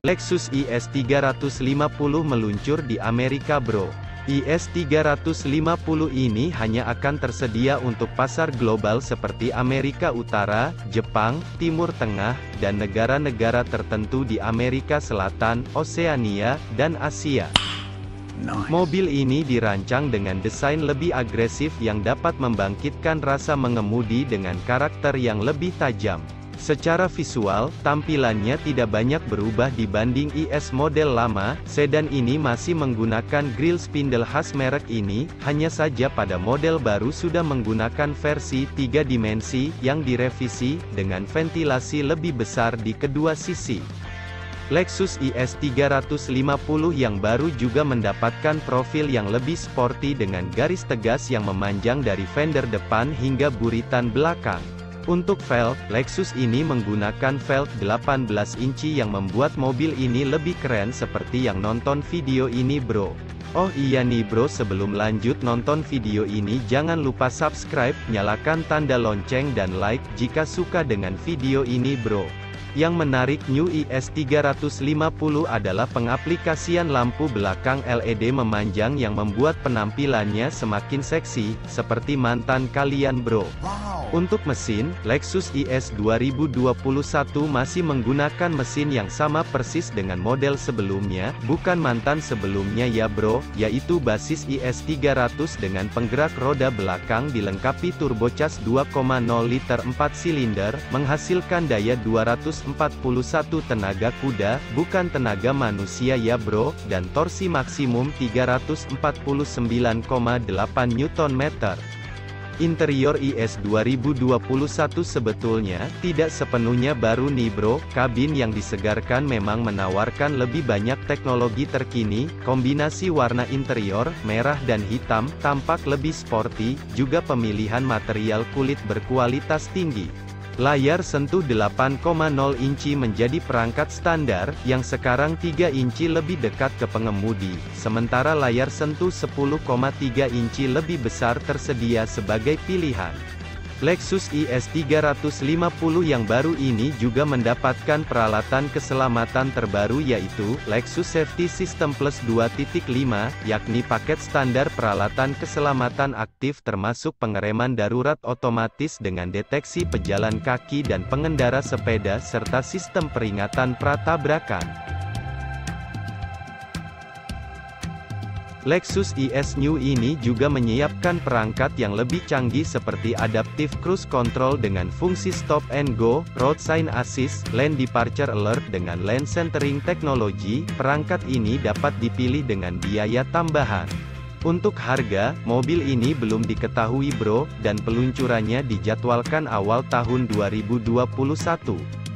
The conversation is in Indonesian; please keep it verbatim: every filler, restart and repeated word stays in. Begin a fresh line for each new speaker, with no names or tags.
Lexus I S tiga lima nol meluncur di Amerika bro. I S tiga lima nol ini hanya akan tersedia untuk pasar global seperti Amerika Utara, Jepang, Timur Tengah, dan negara-negara tertentu di Amerika Selatan, Oseania, dan Asia. Nice. Mobil ini dirancang dengan desain lebih agresif yang dapat membangkitkan rasa mengemudi dengan karakter yang lebih tajam. Secara visual, tampilannya tidak banyak berubah dibanding I S model lama. Sedan ini masih menggunakan grill spindle khas merek ini, hanya saja pada model baru sudah menggunakan versi tiga dimensi yang direvisi dengan ventilasi lebih besar di kedua sisi. Lexus I S tiga lima nol yang baru juga mendapatkan profil yang lebih sporty dengan garis tegas yang memanjang dari fender depan hingga buritan belakang. Untuk velg, Lexus ini menggunakan velg delapan belas inci yang membuat mobil ini lebih keren seperti yang nonton video ini bro. Oh iya nih bro, sebelum lanjut nonton video ini jangan lupa subscribe, nyalakan tanda lonceng dan like jika suka dengan video ini bro. Yang menarik New I S tiga lima nol adalah pengaplikasian lampu belakang L E D memanjang yang membuat penampilannya semakin seksi, seperti mantan kalian bro. Wow. Untuk mesin, Lexus I S dua ribu dua puluh satu masih menggunakan mesin yang sama persis dengan model sebelumnya, bukan mantan sebelumnya ya bro, yaitu basis I S tiga ratus dengan penggerak roda belakang dilengkapi turbocharged dua koma nol liter empat silinder, menghasilkan daya dua ratus empat puluh satu tenaga kuda, bukan tenaga manusia ya bro, dan torsi maksimum tiga ratus empat puluh sembilan koma delapan newton meter. Interior I S dua ribu dua puluh satu sebetulnya tidak sepenuhnya baru nih bro. Kabin yang disegarkan memang menawarkan lebih banyak teknologi terkini. Kombinasi warna interior, merah dan hitam, tampak lebih sporty, juga pemilihan material kulit berkualitas tinggi. Layar sentuh delapan koma nol inci menjadi perangkat standar, yang sekarang tiga inci lebih dekat ke pengemudi, sementara layar sentuh sepuluh koma tiga inci lebih besar tersedia sebagai pilihan. Lexus I S tiga lima nol yang baru ini juga mendapatkan peralatan keselamatan terbaru yaitu Lexus Safety System Plus dua titik lima, yakni paket standar peralatan keselamatan aktif termasuk pengereman darurat otomatis dengan deteksi pejalan kaki dan pengendara sepeda serta sistem peringatan pratabrakan. Lexus I S New ini juga menyiapkan perangkat yang lebih canggih seperti Adaptive Cruise Control dengan fungsi Stop and Go, Road Sign Assist, Lane Departure Alert dengan Lane Centering Technology. Perangkat ini dapat dipilih dengan biaya tambahan. Untuk harga, mobil ini belum diketahui bro, dan peluncurannya dijadwalkan awal tahun dua ribu dua puluh satu.